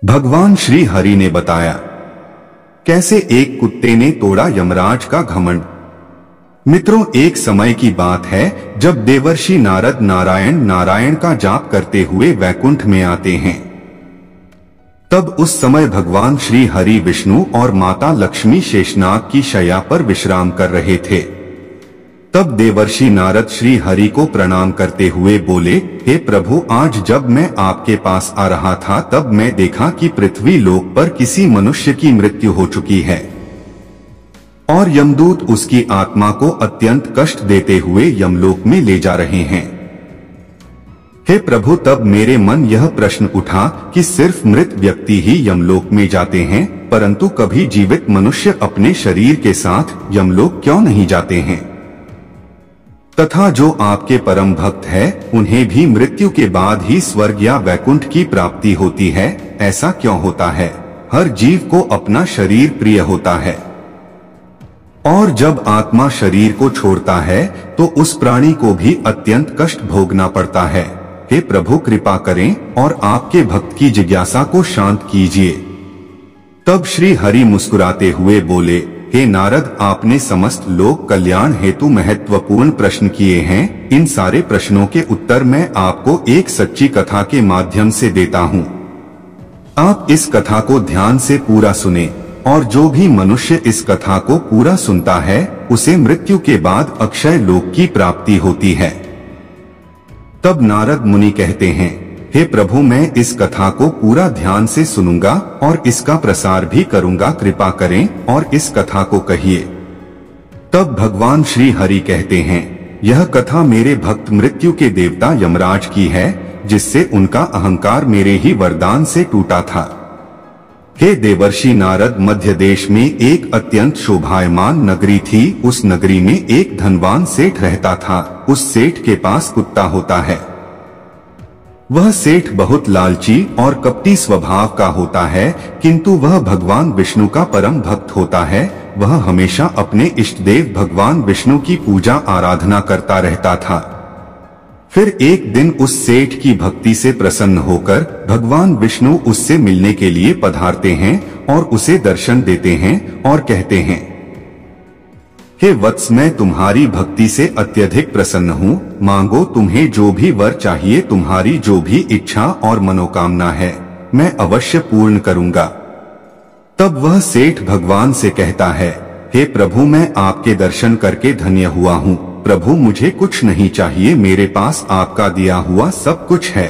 भगवान श्री हरि ने बताया कैसे एक कुत्ते ने तोड़ा यमराज का घमंड। मित्रों, एक समय की बात है जब देवर्षि नारद नारायण का जाप करते हुए वैकुंठ में आते हैं। तब उस समय भगवान श्री हरि विष्णु और माता लक्ष्मी शेषनाग की शैया पर विश्राम कर रहे थे। तब देवर्षि नारद श्री हरि को प्रणाम करते हुए बोले, हे प्रभु, आज जब मैं आपके पास आ रहा था तब मैं देखा कि पृथ्वी लोक पर किसी मनुष्य की मृत्यु हो चुकी है और यमदूत उसकी आत्मा को अत्यंत कष्ट देते हुए यमलोक में ले जा रहे हैं। हे प्रभु, तब मेरे मन यह प्रश्न उठा कि सिर्फ मृत व्यक्ति ही यमलोक में जाते हैं, परंतु कभी जीवित मनुष्य अपने शरीर के साथ यमलोक क्यों नहीं जाते हैं? तथा जो आपके परम भक्त है उन्हें भी मृत्यु के बाद ही स्वर्ग या वैकुंठ की प्राप्ति होती है, ऐसा क्यों होता है? हर जीव को अपना शरीर प्रिय होता है और जब आत्मा शरीर को छोड़ता है तो उस प्राणी को भी अत्यंत कष्ट भोगना पड़ता है। हे प्रभु, कृपा करें और आपके भक्त की जिज्ञासा को शांत कीजिए। तब श्री हरि मुस्कुराते हुए बोले, हे नारद, आपने समस्त लोक कल्याण हेतु महत्वपूर्ण प्रश्न किए हैं। इन सारे प्रश्नों के उत्तर मैं आपको एक सच्ची कथा के माध्यम से देता हूँ। आप इस कथा को ध्यान से पूरा सुने और जो भी मनुष्य इस कथा को पूरा सुनता है उसे मृत्यु के बाद अक्षय लोक की प्राप्ति होती है। तब नारद मुनि कहते हैं, हे प्रभु, मैं इस कथा को पूरा ध्यान से सुनूंगा और इसका प्रसार भी करूंगा। कृपा करें और इस कथा को कहिए। तब भगवान श्री हरि कहते हैं, यह कथा मेरे भक्त मृत्यु के देवता यमराज की है, जिससे उनका अहंकार मेरे ही वरदान से टूटा था। हे देवर्षि नारद, मध्य देश में एक अत्यंत शोभायमान नगरी थी। उस नगरी में एक धनवान सेठ रहता था। उस सेठ के पास कुत्ता होता है। वह सेठ बहुत लालची और कपटी स्वभाव का होता है, किंतु वह भगवान विष्णु का परम भक्त होता है। वह हमेशा अपने इष्ट देव भगवान विष्णु की पूजा आराधना करता रहता था। फिर एक दिन उस सेठ की भक्ति से प्रसन्न होकर भगवान विष्णु उससे मिलने के लिए पधारते हैं और उसे दर्शन देते हैं और कहते हैं, हे वत्स, मैं तुम्हारी भक्ति से अत्यधिक प्रसन्न हूँ। मांगो, तुम्हें जो भी वर चाहिए, तुम्हारी जो भी इच्छा और मनोकामना है, मैं अवश्य पूर्ण करूँगा। तब वह सेठ भगवान से कहता है, हे प्रभु, मैं आपके दर्शन करके धन्य हुआ हूँ। प्रभु, मुझे कुछ नहीं चाहिए, मेरे पास आपका दिया हुआ सब कुछ है।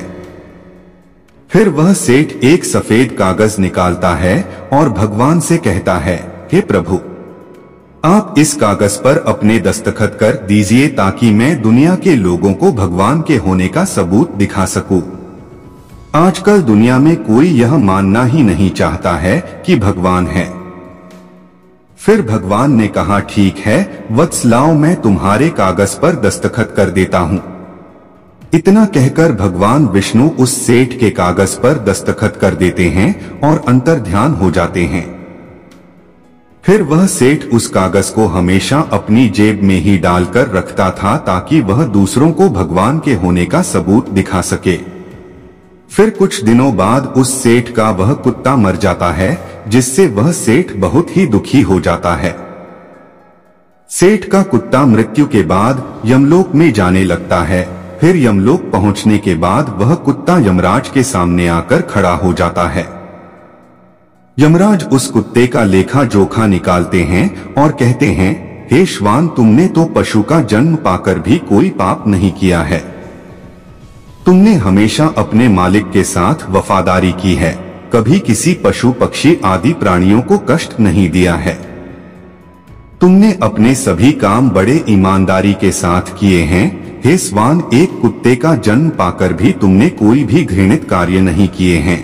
फिर वह सेठ एक सफेद कागज निकालता है और भगवान से कहता है, हे प्रभु, आप इस कागज पर अपने दस्तखत कर दीजिए ताकि मैं दुनिया के लोगों को भगवान के होने का सबूत दिखा सकूं। आजकल दुनिया में कोई यह मानना ही नहीं चाहता है कि भगवान है। फिर भगवान ने कहा, ठीक है वत्स, लाओ, मैं तुम्हारे कागज पर दस्तखत कर देता हूँ। इतना कहकर भगवान विष्णु उस सेठ के कागज पर दस्तखत कर देते हैं और अंतर्ध्यान हो जाते हैं। फिर वह सेठ उस कागज को हमेशा अपनी जेब में ही डालकर रखता था ताकि वह दूसरों को भगवान के होने का सबूत दिखा सके। फिर कुछ दिनों बाद उस सेठ का वह कुत्ता मर जाता है, जिससे वह सेठ बहुत ही दुखी हो जाता है। सेठ का कुत्ता मृत्यु के बाद यमलोक में जाने लगता है। फिर यमलोक पहुंचने के बाद वह कुत्ता यमराज के सामने आकर खड़ा हो जाता है। यमराज उस कुत्ते का लेखा जोखा निकालते हैं और कहते हैं, हे श्वान, तुमने तो पशु का जन्म पाकर भी कोई पाप नहीं किया है। तुमने हमेशा अपने मालिक के साथ वफादारी की है, कभी किसी पशु पक्षी आदि प्राणियों को कष्ट नहीं दिया है। तुमने अपने सभी काम बड़े ईमानदारी के साथ किए हैं। हे श्वान, एक कुत्ते का जन्म पाकर भी तुमने कोई भी घृणित कार्य नहीं किए हैं।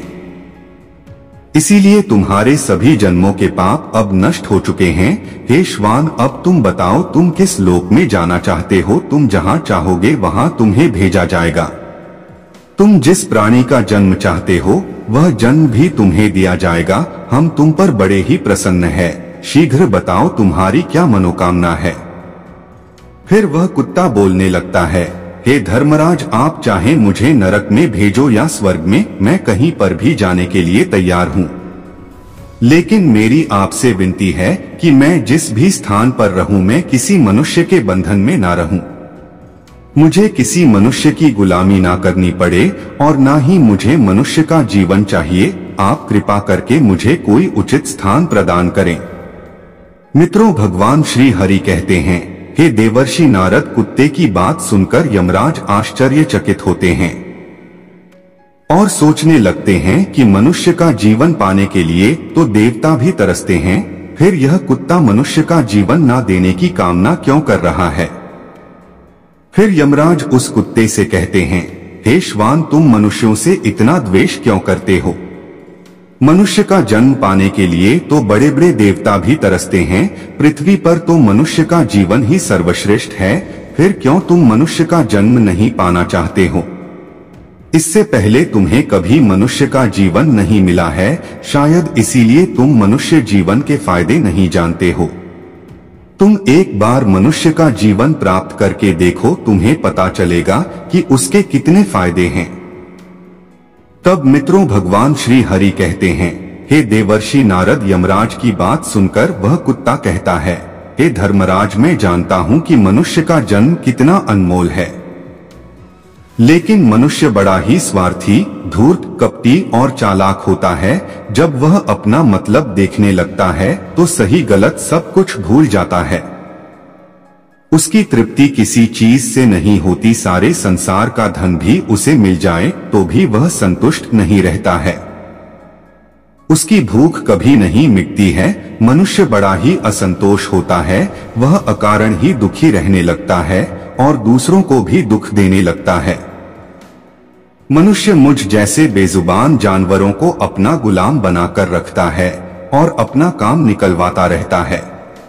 इसीलिए तुम्हारे सभी जन्मों के पाप अब नष्ट हो चुके हैं। हे श्वान, अब तुम बताओ, तुम किस लोक में जाना चाहते हो? तुम जहाँ चाहोगे वहाँ तुम्हें भेजा जाएगा। तुम जिस प्राणी का जन्म चाहते हो वह जन्म भी तुम्हें दिया जाएगा। हम तुम पर बड़े ही प्रसन्न है। शीघ्र बताओ, तुम्हारी क्या मनोकामना है? फिर वह कुत्ता बोलने लगता है, हे धर्मराज, आप चाहे मुझे नरक में भेजो या स्वर्ग में, मैं कहीं पर भी जाने के लिए तैयार हूँ। लेकिन मेरी आपसे विनती है कि मैं जिस भी स्थान पर रहूं, मैं किसी मनुष्य के बंधन में ना रहूं। मुझे किसी मनुष्य की गुलामी ना करनी पड़े और ना ही मुझे मनुष्य का जीवन चाहिए। आप कृपा करके मुझे कोई उचित स्थान प्रदान करें। मित्रों, भगवान श्री हरि कहते हैं, हे देवर्षि नारद, कुत्ते की बात सुनकर यमराज आश्चर्यचकित होते हैं और सोचने लगते हैं कि मनुष्य का जीवन पाने के लिए तो देवता भी तरसते हैं, फिर यह कुत्ता मनुष्य का जीवन ना देने की कामना क्यों कर रहा है। फिर यमराज उस कुत्ते से कहते हैं, हे श्वान, तुम मनुष्यों से इतना द्वेष क्यों करते हो। मनुष्य का जन्म पाने के लिए तो बड़े बड़े देवता भी तरसते हैं, पृथ्वी पर तो मनुष्य का जीवन ही सर्वश्रेष्ठ है, फिर क्यों तुम मनुष्य का जन्म नहीं पाना चाहते हो। इससे पहले तुम्हें कभी मनुष्य का जीवन नहीं मिला है, शायद इसीलिए तुम मनुष्य जीवन के फायदे नहीं जानते हो। तुम एक बार मनुष्य का जीवन प्राप्त करके देखो, तुम्हें पता चलेगा कि उसके कितने फायदे हैं। तब मित्रों, भगवान श्री हरि कहते हैं, हे देवर्षि नारद, यमराज की बात सुनकर वह कुत्ता कहता है, हे धर्मराज, मैं जानता हूं कि मनुष्य का जन्म कितना अनमोल है, लेकिन मनुष्य बड़ा ही स्वार्थी, धूर्त, कपटी और चालाक होता है। जब वह अपना मतलब देखने लगता है तो सही गलत सब कुछ भूल जाता है। उसकी तृप्ति किसी चीज से नहीं होती, सारे संसार का धन भी उसे मिल जाए तो भी वह संतुष्ट नहीं रहता है। उसकी भूख कभी नहीं मिटती है। मनुष्य बड़ा ही असंतोष होता है, वह अकारण ही दुखी रहने लगता है और दूसरों को भी दुख देने लगता है। मनुष्य मुझ जैसे बेजुबान जानवरों को अपना गुलाम बनाकर रखता है और अपना काम निकलवाता रहता है।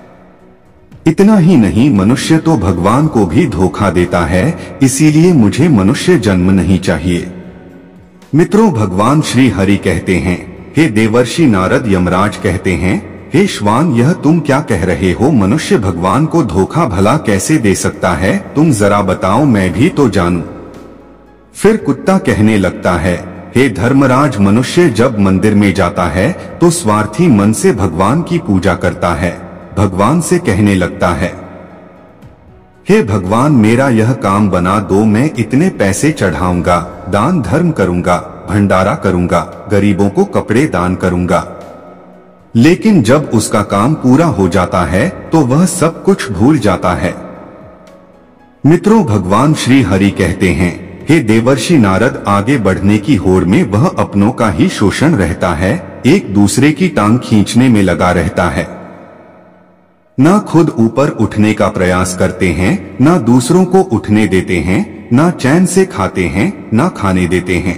इतना ही नहीं, मनुष्य तो भगवान को भी धोखा देता है, इसीलिए मुझे मनुष्य जन्म नहीं चाहिए। मित्रों, भगवान श्री हरि कहते हैं, हे देवर्षि नारद, यमराज कहते हैं, हे श्वान, यह तुम क्या कह रहे हो। मनुष्य भगवान को धोखा भला कैसे दे सकता है, तुम जरा बताओ, मैं भी तो जानूं। फिर कुत्ता कहने लगता है, हे धर्मराज, मनुष्य जब मंदिर में जाता है तो स्वार्थी मन से भगवान की पूजा करता है, भगवान से कहने लगता है, हे भगवान, मेरा यह काम बना दो, मैं इतने पैसे चढ़ाऊंगा, दान धर्म करूंगा, भंडारा करूंगा, गरीबों को कपड़े दान करूंगा। लेकिन जब उसका काम पूरा हो जाता है तो वह सब कुछ भूल जाता है। मित्रों, भगवान श्री हरि कहते हैं, हे देवर्षि नारद, आगे बढ़ने की होड़ में वह अपनों का ही शोषण रहता है, एक दूसरे की टांग खींचने में लगा रहता है। ना खुद ऊपर उठने का प्रयास करते हैं, ना दूसरों को उठने देते हैं, ना चैन से खाते हैं, ना खाने देते हैं।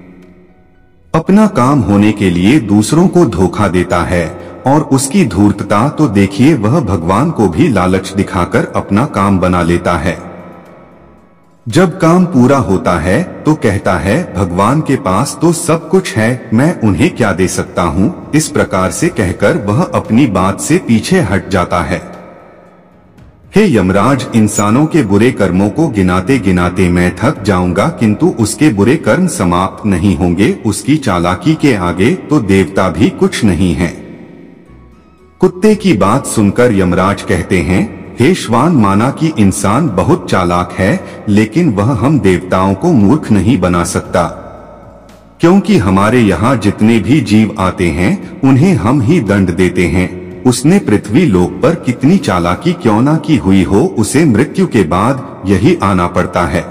अपना काम होने के लिए दूसरों को धोखा देता है और उसकी धूर्तता तो देखिए, वह भगवान को भी लालच दिखाकर अपना काम बना लेता है। जब काम पूरा होता है तो कहता है, भगवान के पास तो सब कुछ है, मैं उन्हें क्या दे सकता हूँ। इस प्रकार से कहकर वह अपनी बात से पीछे हट जाता है। हे यमराज, इंसानों के बुरे कर्मों को गिनाते गिनाते मैं थक जाऊंगा, किंतु उसके बुरे कर्म समाप्त नहीं होंगे। उसकी चालाकी के आगे तो देवता भी कुछ नहीं है। कुत्ते की बात सुनकर यमराज कहते हैं, हे श्वान, माना कि इंसान बहुत चालाक है, लेकिन वह हम देवताओं को मूर्ख नहीं बना सकता, क्योंकि हमारे यहाँ जितने भी जीव आते हैं उन्हें हम ही दंड देते हैं। उसने पृथ्वी लोक पर कितनी चालाकी क्यों ना की हुई हो, उसे मृत्यु के बाद यही आना पड़ता है।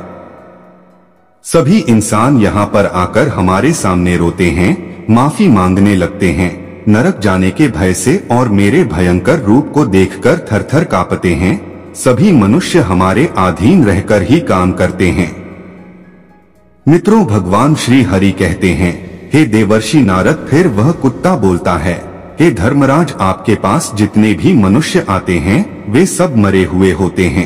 सभी इंसान यहाँ पर आकर हमारे सामने रोते हैं, माफी मांगने लगते हैं, नरक जाने के भय से और मेरे भयंकर रूप को देखकर थरथर कांपते हैं। सभी मनुष्य हमारे अधीन रहकर ही काम करते हैं। मित्रों, भगवान श्री हरि कहते हैं, हे देवर्षि नारद, फिर वह कुत्ता बोलता है, हे धर्मराज, आपके पास जितने भी मनुष्य आते हैं वे सब मरे हुए होते हैं।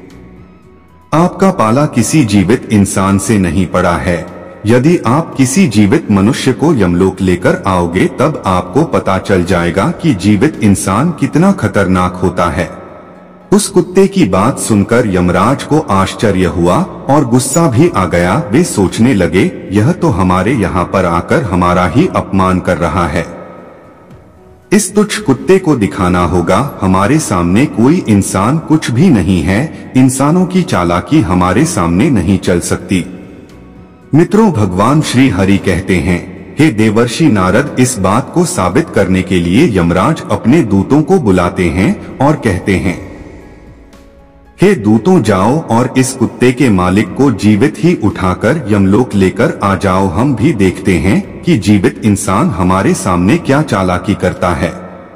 आपका पाला किसी जीवित इंसान से नहीं पड़ा है। यदि आप किसी जीवित मनुष्य को यमलोक लेकर आओगे तब आपको पता चल जाएगा कि जीवित इंसान कितना खतरनाक होता है। उस कुत्ते की बात सुनकर यमराज को आश्चर्य हुआ और गुस्सा भी आ गया। वे सोचने लगे, यह तो हमारे यहाँ पर आकर हमारा ही अपमान कर रहा है। इस तुच्छ कुत्ते को दिखाना होगा हमारे सामने कोई इंसान कुछ भी नहीं है, इंसानों की चालाकी हमारे सामने नहीं चल सकती। मित्रों, भगवान श्री हरि कहते हैं, हे देवर्षि नारद, इस बात को साबित करने के लिए यमराज अपने दूतों को बुलाते हैं और कहते हैं, हे दूतों, जाओ और इस कुत्ते के मालिक को जीवित ही उठाकर यमलोक लेकर आ जाओ। हम भी देखते हैं कि जीवित इंसान हमारे सामने क्या चालाकी करता है।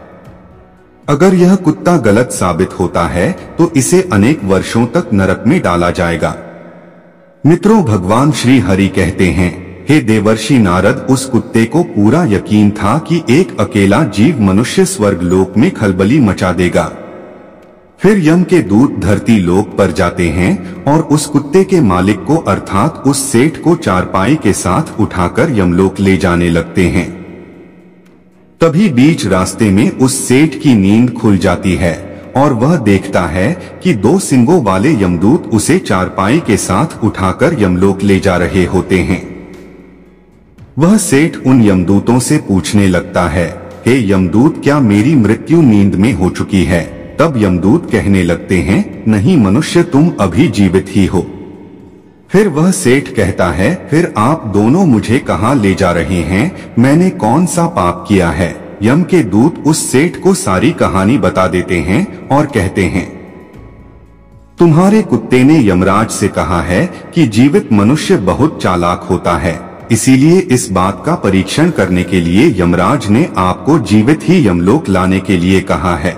अगर यह कुत्ता गलत साबित होता है तो इसे अनेक वर्षों तक नरक में डाला जाएगा। मित्रों, भगवान श्री हरि कहते हैं, हे देवर्षि नारद, उस कुत्ते को पूरा यकीन था कि एक अकेला जीव मनुष्य स्वर्ग लोक में खलबली मचा देगा। फिर यम के दूत धरती लोक पर जाते हैं और उस कुत्ते के मालिक को अर्थात उस सेठ को चारपाई के साथ उठाकर यमलोक ले जाने लगते हैं। तभी बीच रास्ते में उस सेठ की नींद खुल जाती है और वह देखता है कि 2 सिंगों वाले यमदूत उसे चारपाई के साथ उठाकर यमलोक ले जा रहे होते हैं। वह सेठ उन यमदूतों से पूछने लगता है, हे यमदूत, क्या मेरी मृत्यु नींद में हो चुकी है? तब यमदूत कहने लगते हैं, नहीं मनुष्य, तुम अभी जीवित ही हो। फिर वह सेठ कहता है, फिर आप दोनों मुझे कहाँ ले जा रहे हैं? मैंने कौन सा पाप किया है? यम के दूत उस सेठ को सारी कहानी बता देते हैं और कहते हैं, तुम्हारे कुत्ते ने यमराज से कहा है कि जीवित मनुष्य बहुत चालाक होता है, इसीलिए इस बात का परीक्षण करने के लिए यमराज ने आपको जीवित ही यमलोक लाने के लिए कहा है।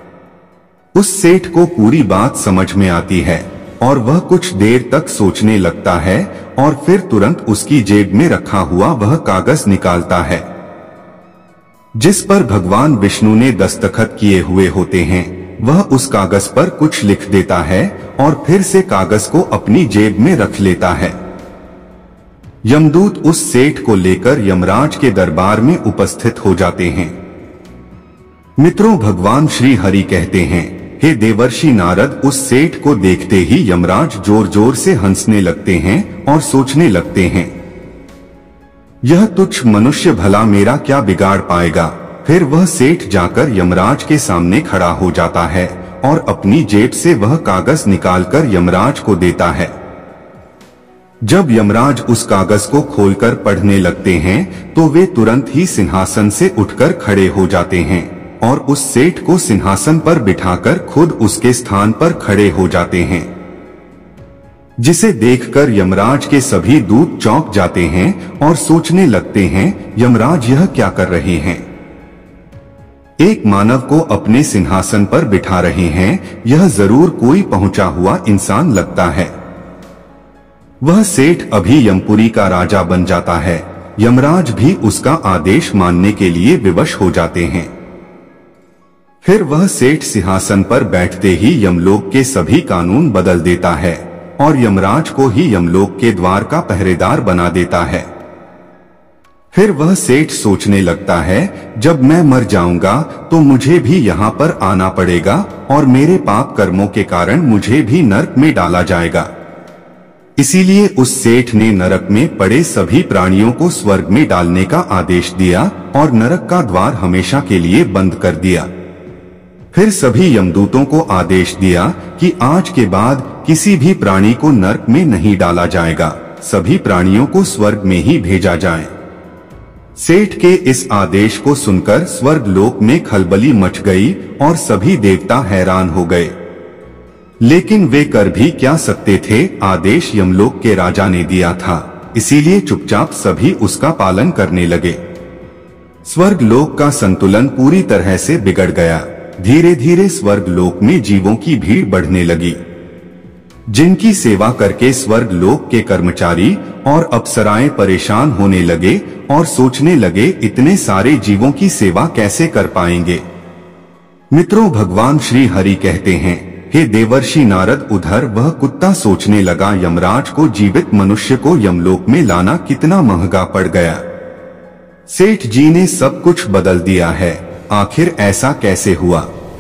उस सेठ को पूरी बात समझ में आती है और वह कुछ देर तक सोचने लगता है और फिर तुरंत उसकी जेब में रखा हुआ वह कागज निकालता है जिस पर भगवान विष्णु ने दस्तखत किए हुए होते हैं। वह उस कागज पर कुछ लिख देता है और फिर से कागज को अपनी जेब में रख लेता है। यमदूत उस सेठ को लेकर यमराज के दरबार में उपस्थित हो जाते हैं। मित्रों, भगवान श्री हरि कहते हैं, हे देवर्षि नारद, उस सेठ को देखते ही यमराज जोर जोर से हंसने लगते हैं और सोचने लगते हैं, यह तुच्छ मनुष्य भला मेरा क्या बिगाड़ पाएगा। फिर वह सेठ जाकर यमराज के सामने खड़ा हो जाता है और अपनी जेब से वह कागज निकालकर यमराज को देता है। जब यमराज उस कागज को खोलकर पढ़ने लगते हैं तो वे तुरंत ही सिंहासन से उठकर खड़े हो जाते हैं और उस सेठ को सिंहासन पर बिठाकर खुद उसके स्थान पर खड़े हो जाते हैं, जिसे देखकर यमराज के सभी दूत चौंक जाते हैं और सोचने लगते हैं, यमराज यह क्या कर रहे हैं? एक मानव को अपने सिंहासन पर बिठा रहे हैं, यह जरूर कोई पहुंचा हुआ इंसान लगता है। वह सेठ अभी यमपुरी का राजा बन जाता है। यमराज भी उसका आदेश मानने के लिए विवश हो जाते हैं। फिर वह सेठ सिंहासन पर बैठते ही यमलोक के सभी कानून बदल देता है और यमराज को ही यमलोक के द्वार का पहरेदार बना देता है। फिर वह सेठ सोचने लगता है, जब मैं मर जाऊंगा तो मुझे भी यहाँ पर आना पड़ेगा और मेरे पाप कर्मों के कारण मुझे भी नरक में डाला जाएगा। इसीलिए उस सेठ ने नरक में पड़े सभी प्राणियों को स्वर्ग में डालने का आदेश दिया और नरक का द्वार हमेशा के लिए बंद कर दिया। फिर सभी यमदूतों को आदेश दिया कि आज के बाद किसी भी प्राणी को नरक में नहीं डाला जाएगा, सभी प्राणियों को स्वर्ग में ही भेजा जाए। सेठ के इस आदेश को सुनकर स्वर्ग लोक में खलबली मच गई और सभी देवता हैरान हो गए। लेकिन वे कर भी क्या सकते थे, आदेश यमलोक के राजा ने दिया था, इसीलिए चुपचाप सभी उसका पालन करने लगे। स्वर्ग लोक का संतुलन पूरी तरह से बिगड़ गया। धीरे धीरे स्वर्ग लोक में जीवों की भीड़ बढ़ने लगी, जिनकी सेवा करके स्वर्ग लोक के कर्मचारी और अप्सराएं परेशान होने लगे और सोचने लगे, इतने सारे जीवों की सेवा कैसे कर पाएंगे। मित्रों, भगवान श्री हरि कहते हैं, हे देवर्षि नारद, उधर वह कुत्ता सोचने लगा, यमराज को जीवित मनुष्य को यमलोक में लाना कितना महंगा पड़ गया। सेठ जी ने सब कुछ बदल दिया है, आखिर ऐसा कैसे हुआ।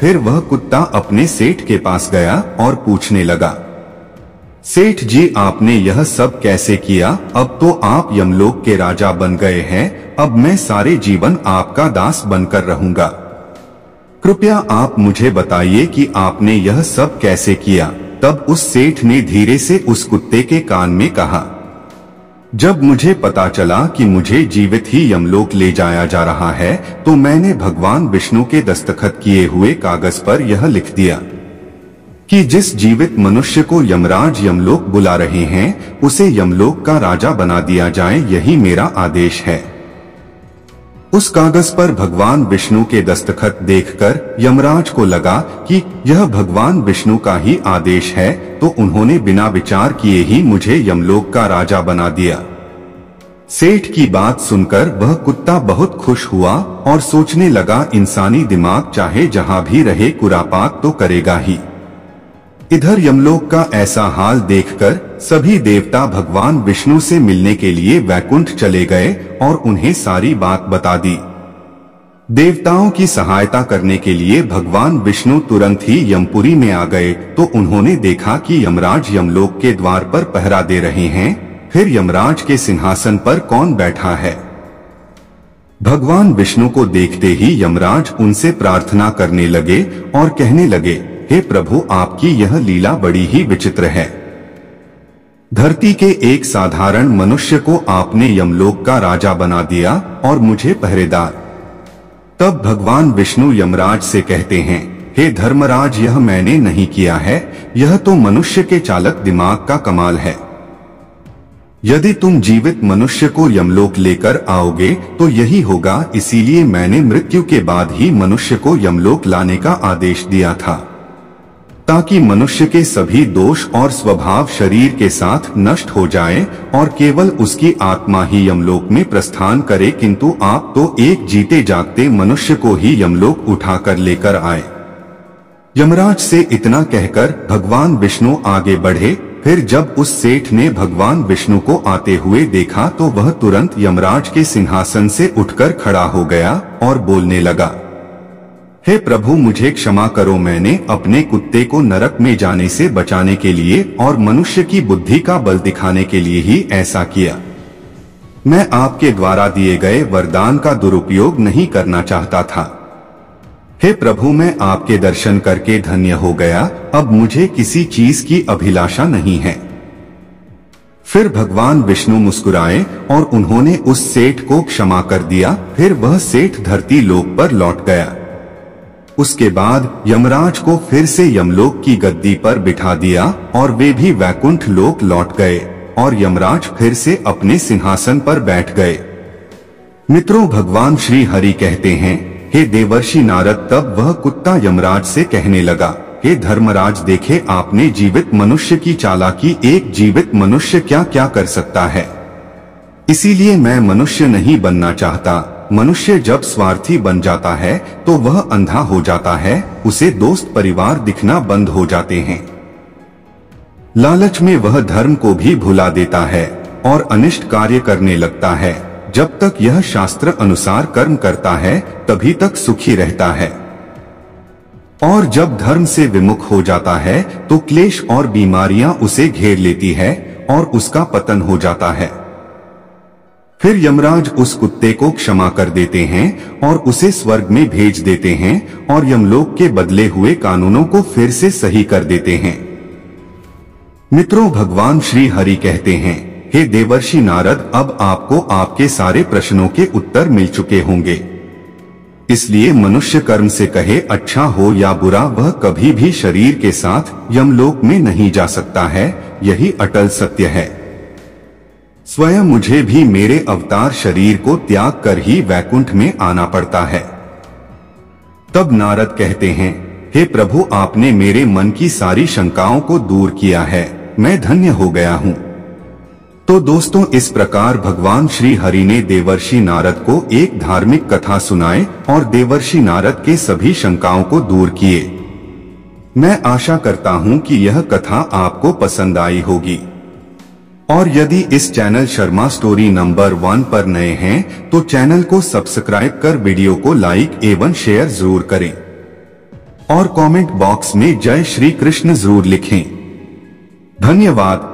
फिर वह कुत्ता अपने सेठ के पास गया और पूछने लगा, सेठ जी आपने यह सब कैसे किया? अब तो आप यमलोक के राजा बन गए हैं, अब मैं सारे जीवन आपका दास बनकर रहूंगा। कृपया आप मुझे बताइए कि आपने यह सब कैसे किया। तब उस सेठ ने धीरे से उस कुत्ते के कान में कहा, जब मुझे पता चला कि मुझे जीवित ही यमलोक ले जाया जा रहा है तो मैंने भगवान विष्णु के दस्तखत किए हुए कागज पर यह लिख दिया कि जिस जीवित मनुष्य को यमराज यमलोक बुला रहे हैं उसे यमलोक का राजा बना दिया जाए, यही मेरा आदेश है। उस कागज पर भगवान विष्णु के दस्तखत देखकर यमराज को लगा कि यह भगवान विष्णु का ही आदेश है, तो उन्होंने बिना विचार किए ही मुझे यमलोक का राजा बना दिया। सेठ की बात सुनकर वह कुत्ता बहुत खुश हुआ और सोचने लगा, इंसानी दिमाग चाहे जहां भी रहे कुरापात तो करेगा ही। इधर यमलोक का ऐसा हाल देखकर सभी देवता भगवान विष्णु से मिलने के लिए वैकुंठ चले गए और उन्हें सारी बात बता दी। देवताओं की सहायता करने के लिए भगवान विष्णु तुरंत ही यमपुरी में आ गए तो उन्होंने देखा कि यमराज यमलोक के द्वार पर पहरा दे रहे हैं। फिर यमराज के सिंहासन पर कौन बैठा है? भगवान विष्णु को देखते ही यमराज उनसे प्रार्थना करने लगे और कहने लगे, हे प्रभु आपकी यह लीला बड़ी ही विचित्र है। धरती के एक साधारण मनुष्य को आपने यमलोक का राजा बना दिया और मुझे पहरेदार। तब भगवान विष्णु यमराज से कहते हैं, हे धर्मराज यह मैंने नहीं किया है, यह तो मनुष्य के चालक दिमाग का कमाल है। यदि तुम जीवित मनुष्य को यमलोक लेकर आओगे तो यही होगा, इसीलिए मैंने मृत्यु के बाद ही मनुष्य को यमलोक लाने का आदेश दिया था, ताकि मनुष्य के सभी दोष और स्वभाव शरीर के साथ नष्ट हो जाएं और केवल उसकी आत्मा ही यमलोक में प्रस्थान करे। किंतु आप तो एक जीते जागते मनुष्य को ही यमलोक उठाकर लेकर आए। यमराज से इतना कहकर भगवान विष्णु आगे बढ़े। फिर जब उस सेठ ने भगवान विष्णु को आते हुए देखा तो वह तुरंत यमराज के सिंहासन से उठकर खड़ा हो गया और बोलने लगा, हे प्रभु मुझे क्षमा करो, मैंने अपने कुत्ते को नरक में जाने से बचाने के लिए और मनुष्य की बुद्धि का बल दिखाने के लिए ही ऐसा किया। मैं आपके द्वारा दिए गए वरदान का दुरुपयोग नहीं करना चाहता था। हे प्रभु मैं आपके दर्शन करके धन्य हो गया, अब मुझे किसी चीज की अभिलाषा नहीं है। फिर भगवान विष्णु मुस्कुराए और उन्होंने उस सेठ को क्षमा कर दिया। फिर वह सेठ धरती लोक पर लौट गया। उसके बाद यमराज को फिर से यमलोक की गद्दी पर बिठा दिया और वे भी वैकुंठ लोक लौट गए और यमराज फिर से अपने सिंहासन पर बैठ गए। मित्रों भगवान श्री हरि कहते हैं, हे देवर्षि नारद, तब वह कुत्ता यमराज से कहने लगा, हे धर्मराज देखे आपने जीवित मनुष्य की चालाकी, एक जीवित मनुष्य क्या क्या कर सकता है, इसीलिए मैं मनुष्य नहीं बनना चाहता। मनुष्य जब स्वार्थी बन जाता है तो वह अंधा हो जाता है, उसे दोस्त परिवार दिखना बंद हो जाते हैं। लालच में वह धर्म को भी भुला देता है और अनिष्ट कार्य करने लगता है। जब तक यह शास्त्र अनुसार कर्म करता है तभी तक सुखी रहता है, और जब धर्म से विमुख हो जाता है तो क्लेश और बीमारियां उसे घेर लेती है और उसका पतन हो जाता है। फिर यमराज उस कुत्ते को क्षमा कर देते हैं और उसे स्वर्ग में भेज देते हैं और यमलोक के बदले हुए कानूनों को फिर से सही कर देते हैं। मित्रों भगवान श्री हरि कहते हैं, हे देवर्षि नारद, अब आपको आपके सारे प्रश्नों के उत्तर मिल चुके होंगे। इसलिए मनुष्य कर्म से कहे अच्छा हो या बुरा, वह कभी भी शरीर के साथ यमलोक में नहीं जा सकता है, यही अटल सत्य है। स्वयं मुझे भी मेरे अवतार शरीर को त्याग कर ही वैकुंठ में आना पड़ता है। तब नारद कहते हैं, हे प्रभु आपने मेरे मन की सारी शंकाओं को दूर किया है, मैं धन्य हो गया हूँ। तो दोस्तों इस प्रकार भगवान श्री हरि ने देवर्षि नारद को एक धार्मिक कथा सुनाए और देवर्षि नारद के सभी शंकाओं को दूर किए। मैं आशा करता हूँ कि यह कथा आपको पसंद आई होगी, और यदि इस चैनल शर्मा स्टोरी नंबर 1 पर नए हैं तो चैनल को सब्सक्राइब कर वीडियो को लाइक एवं शेयर जरूर करें। और कमेंट बॉक्स में जय श्री कृष्ण जरूर लिखें। धन्यवाद।